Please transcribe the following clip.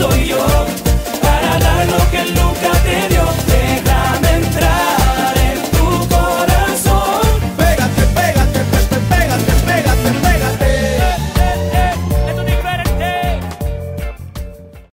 soy yo para dar lo que él nunca te dio.